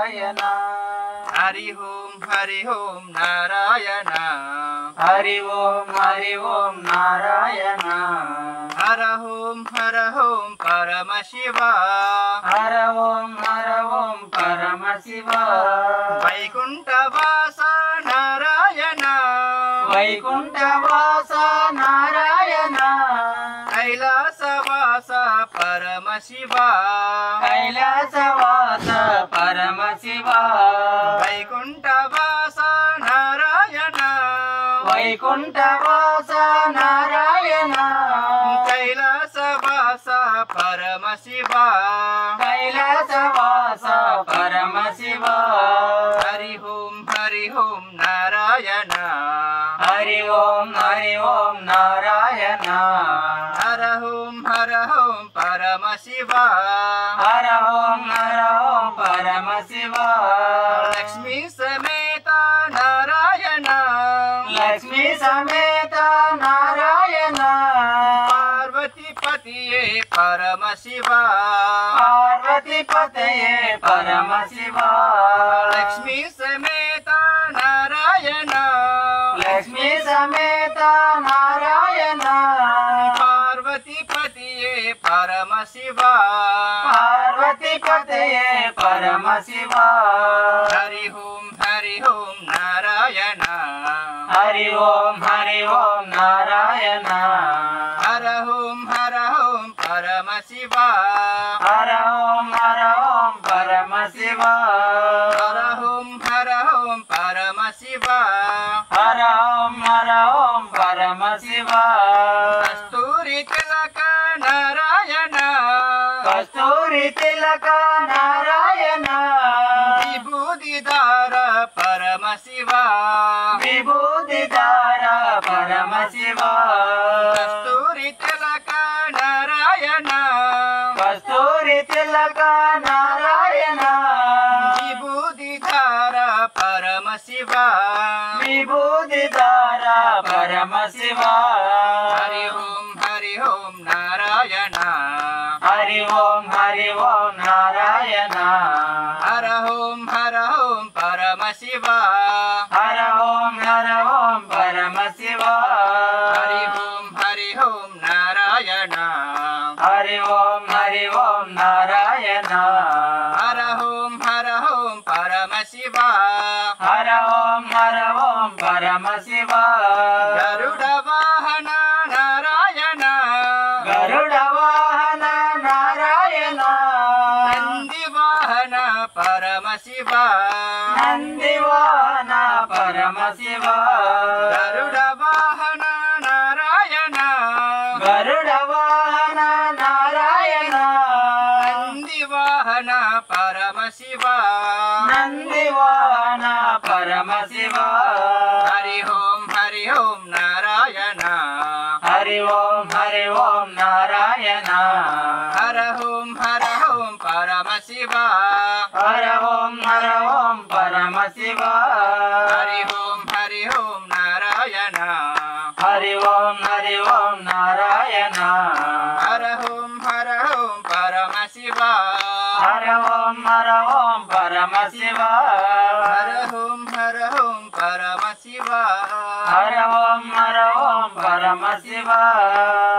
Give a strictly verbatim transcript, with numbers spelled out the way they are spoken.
नारायण हरि ओम हरि ओम नारायण हरि ओम हरि ओम नारायण हर ओम हर ओम परम शिवा हर ओम हर ओम परम शिवा वैकुंठवास नारायण वैकुंठवास नारायण कैलासवास परम शिवा कैलासवास परम शिवा वैकुंठवास नारायण वैकुंठवास नारायण कैलासवास परम शिवा कैलासवास परम शिवा हरि ओम हरि ओम नारायण हरि ओम हरि ओम नारायण हर ओम हर ओम परम शिवा हर ओम हर ओम परम शिवा लक्ष्मी समेत नारायण लक्ष्मी समेत नारायण पार्वती पतिये परम शिवा पार्वती पतये परम शिवा लक्ष्मी समेत नारायण लक्ष्मी समेत नारायण पार्वती पतिये परम शिवा पार्वती पतये परम शिवा हरि ओम हरि ओम नारायण हरि ओम हरि ओम नारायण हर ओम हर ओम परम शिवा हर ओम हर ओम परम शिवा हर ओम हर ओम परम शिवा हर ओम हर ओम परम शिवा कस्तूरी तिलक नारायण कस्तूरी तिलक नारायण विभूतिधार परम शिवा विभूतिधार परम शिवा कस्तूरी तिलक नारायण कस्तूरी तिलक नारायण विभूतिधार परम शिवा विभूतिधार परम शिवा हरि ओम हरि ओम नारायण हरि ओम हरि ओम नारायण हर ओम हर ओम परम शिवा हर ओम हर ओम परम शिवा हरि ओम हरि ओम नारायण हरि ओम हरि ओम नारायण हर ओम हर ओम परम शिवा हर ओम हर ओम परम शिवा गरुड वाहन नारायण गरुड वाहन नारायण नंदी वाहन परम शिवा नंदी वाहन परम शिवा गरुड वाहन नारायण गरुड वाहन नारायण नंदी वाहन परम शिवा नंदी वाहन परम शिवा हरि ओम हरि ओम नारायण हरि ओम हरि ओम नारायण हर ओम हर ओम परम शिवा हर ओम हर ओम परम शिवा हरि ओम हरि ओम नारायण हरि ओम हरि ओम नारायण हर ओम हर ओम परम शिवा हर ओम हर ओम परम शिवा हर ओम हर ओम परम शिवा हर ओम हर ओम परम शिवा